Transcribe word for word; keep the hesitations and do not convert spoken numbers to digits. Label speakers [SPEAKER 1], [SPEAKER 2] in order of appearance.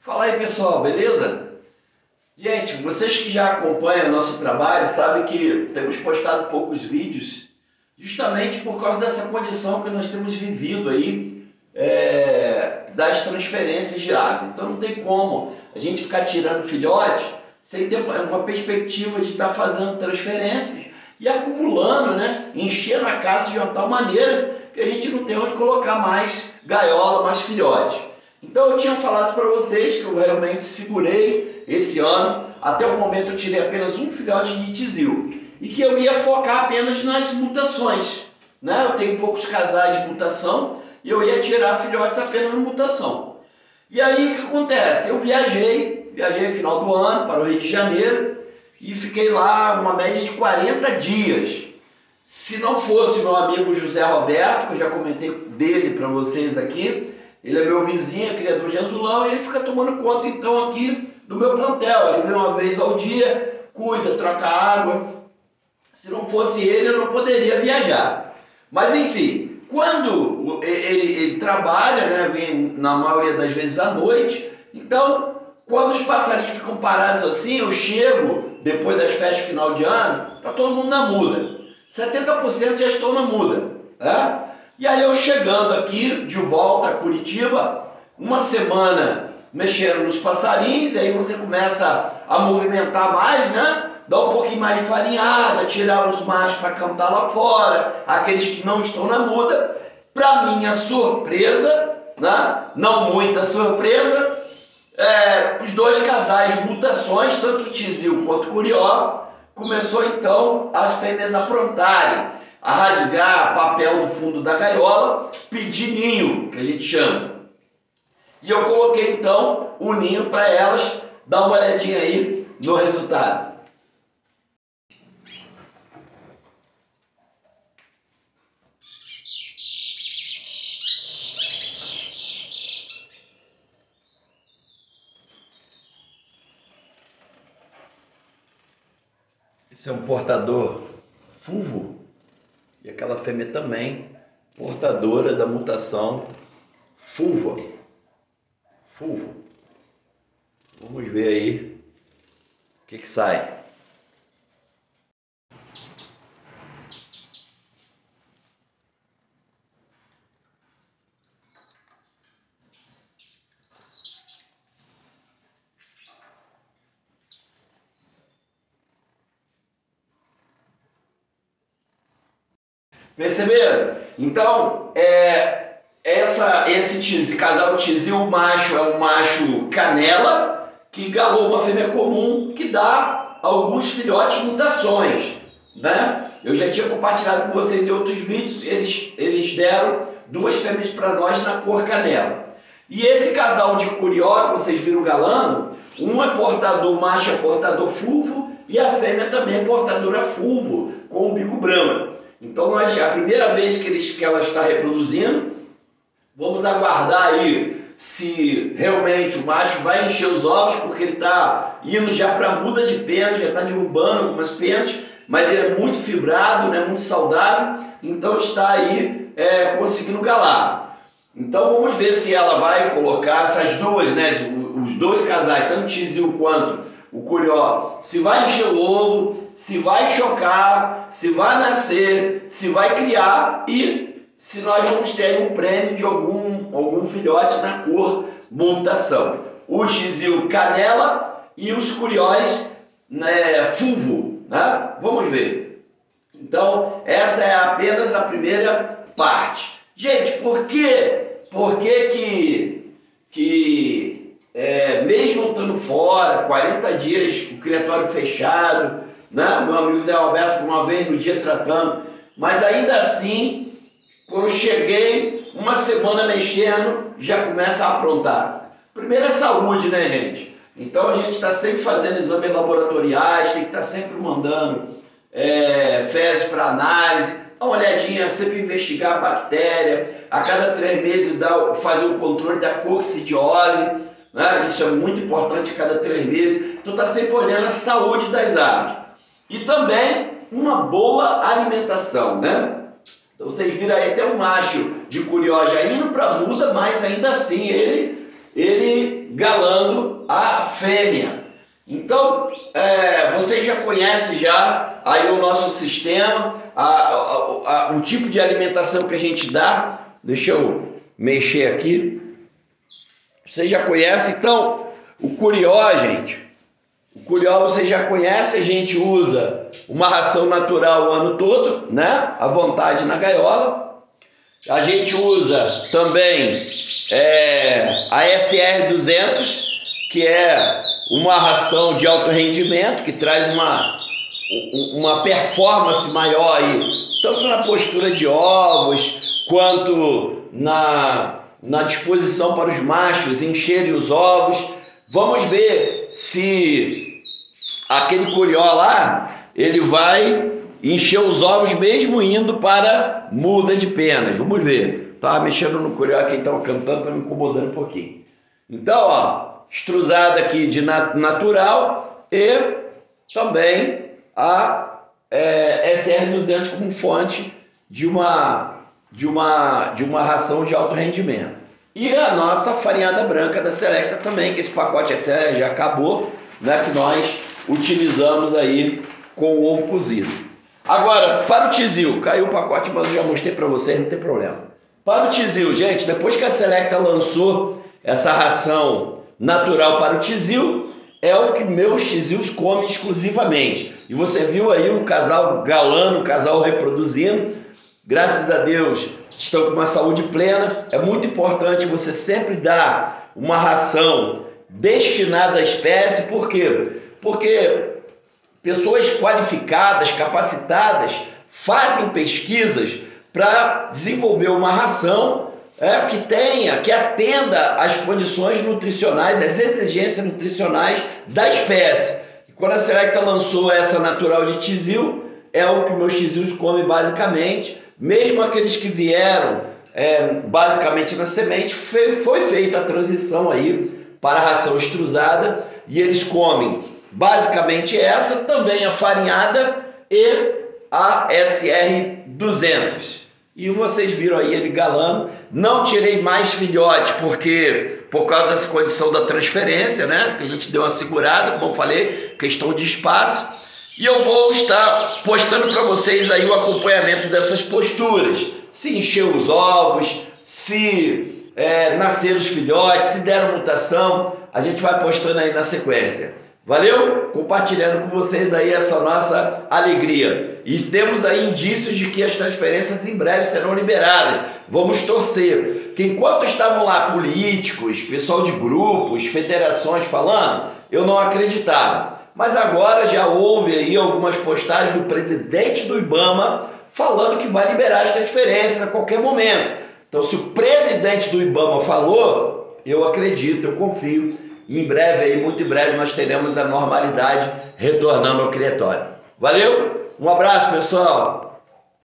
[SPEAKER 1] Fala aí, pessoal, beleza? Gente, vocês que já acompanham nosso trabalho sabem que temos postado poucos vídeos justamente por causa dessa condição que nós temos vivido aí é, das transferências de aves. Então não tem como a gente ficar tirando filhote sem ter uma perspectiva de estar fazendo transferências e acumulando, né? Enchendo a casa de uma tal maneira que a gente não tem onde colocar mais gaiola, mais filhote. Então eu tinha falado para vocês que eu realmente segurei esse ano, até o momento eu tirei apenas um filhote de tizil, e que eu ia focar apenas nas mutações, né? Eu tenho poucos casais de mutação e eu ia tirar filhotes apenas na mutação. E aí o que acontece? Eu viajei, viajei no final do ano para o Rio de Janeiro e fiquei lá uma média de quarenta dias. Se não fosse meu amigo José Roberto, que eu já comentei dele para vocês aqui, ele é meu vizinho, é criador de azulão, e ele fica tomando conta então aqui do meu plantel. Ele vem uma vez ao dia, cuida, troca água. Se não fosse ele, eu não poderia viajar. Mas enfim, quando ele, ele trabalha, né, vem na maioria das vezes à noite, então quando os passarinhos ficam parados assim, eu chego, depois das festas final de ano, tá todo mundo na muda. setenta por cento já estão na muda, né? E aí eu chegando aqui, de volta a Curitiba, uma semana mexendo nos passarinhos, e aí você começa a movimentar mais, né? Dar um pouquinho mais de farinhada, tirar os machos para cantar lá fora, aqueles que não estão na muda. Para minha surpresa, né? Não muita surpresa, é, os dois casais de mutações, tanto o tizil quanto o curió, começou então as fêmeas aprontarem, a rasgar papel do fundo da gaiola, pedir ninho, que a gente chama. E eu coloquei então o ninho para elas, dar uma olhadinha aí no resultado. Esse é um portador fulvo. E aquela fêmea também, portadora da mutação fulva. Fulvo. Vamos ver aí o que que sai. Perceberam? Então, é, essa, esse tizil, casal tizil macho é um macho canela que galou uma fêmea comum que dá alguns filhotes de mutações, né? Eu já tinha compartilhado com vocês em outros vídeos, eles, eles deram duas fêmeas para nós na cor canela. E esse casal de curió que vocês viram galando, um é portador, macho é portador fulvo e a fêmea também é portadora fulvo com o bico branco. Então, nós, a primeira vez que, eles, que ela está reproduzindo, vamos aguardar aí se realmente o macho vai encher os ovos, porque ele está indo já para a muda de penas, já está derrubando algumas penas, mas ele é muito fibrado, né, muito saudável, então está aí é, conseguindo galar. Então, vamos ver se ela vai colocar essas duas, né, os dois casais, tanto o tizil quanto o curió, se vai encher o ovo, se vai chocar, se vai nascer, se vai criar e se nós vamos ter um prêmio de algum, algum filhote na cor mutação. O tizil canela e os curióis, né, fulvo, né? Vamos ver. Então, essa é apenas a primeira parte. Gente, por que, por que que... que É, mesmo estando fora, quarenta dias, o criatório fechado, né? O meu amigo Zé Alberto uma vez no dia tratando, mas ainda assim, quando cheguei, uma semana mexendo, já começa a aprontar. Primeiro é saúde, né, gente? Então a gente está sempre fazendo exames laboratoriais, tem que estar tá sempre mandando é, fezes para análise, dá uma olhadinha, sempre investigar a bactéria, a cada três meses dá, fazer o controle da coccidiose. Né? Isso é muito importante a cada três meses. Então está sempre olhando a saúde das aves. E também uma boa alimentação, né? Então vocês viram aí até um macho de curió já indo para a muda, mas ainda assim ele ele galando a fêmea. Então, é, vocês já conhecem já aí o nosso sistema, a, a, a, o tipo de alimentação que a gente dá. Deixa eu mexer aqui. Vocês já conhecem, então, o curió, gente. O curió vocês já conhecem, a gente usa uma ração natural o ano todo, né? À vontade na gaiola. A gente usa também é, a S R duzentos, que é uma ração de alto rendimento, que traz uma, uma performance maior aí, tanto na postura de ovos, quanto na, na disposição para os machos encherem os ovos. Vamos ver se aquele curió lá, ele vai encher os ovos mesmo indo para muda de penas. Vamos ver. Estava mexendo no curió, quem estava cantando estava me incomodando um pouquinho. Então, ó, extrusada aqui de nat natural e também a é, S R duzentos como fonte de uma, de, uma, de uma ração de alto rendimento. E a nossa farinhada branca da Selecta também, que esse pacote até já acabou, né, que nós utilizamos aí com o ovo cozido. Agora, para o tizil, caiu o pacote, mas eu já mostrei para vocês, não tem problema. Para o tizil, gente, depois que a Selecta lançou essa ração natural para o tizil, é o que meus tizils comem exclusivamente. E você viu aí um casal galando, um casal reproduzindo. Graças a Deus, estão com uma saúde plena. É muito importante você sempre dar uma ração destinada à espécie. Por quê? Porque pessoas qualificadas, capacitadas, fazem pesquisas para desenvolver uma ração é, que tenha, que atenda às condições nutricionais, às exigências nutricionais da espécie. E quando a Selecta lançou essa natural de tizil, é o que meus tizils comem basicamente, mesmo aqueles que vieram é, basicamente na semente, foi, foi feita a transição aí para a ração extrusada e eles comem basicamente essa, também a farinhada e a S R duzentos. E vocês viram aí ele galando. Não tirei mais filhote porque por causa dessa condição da transferência, né? Que a gente deu uma segurada, como eu falei, questão de espaço. E eu vou estar postando para vocês aí o acompanhamento dessas posturas. Se encher os ovos, se é, nascer os filhotes, se deram mutação, a gente vai postando aí na sequência. Valeu? Compartilhando com vocês aí essa nossa alegria. E temos aí indícios de que as transferências em breve serão liberadas. Vamos torcer. Que enquanto estavam lá políticos, pessoal de grupos, federações falando, eu não acreditava. Mas agora já houve aí algumas postagens do presidente do IBAMA falando que vai liberar as transferências a qualquer momento. Então, se o presidente do IBAMA falou, eu acredito, eu confio. E em breve, aí, muito em breve, nós teremos a normalidade retornando ao criatório. Valeu? Um abraço, pessoal!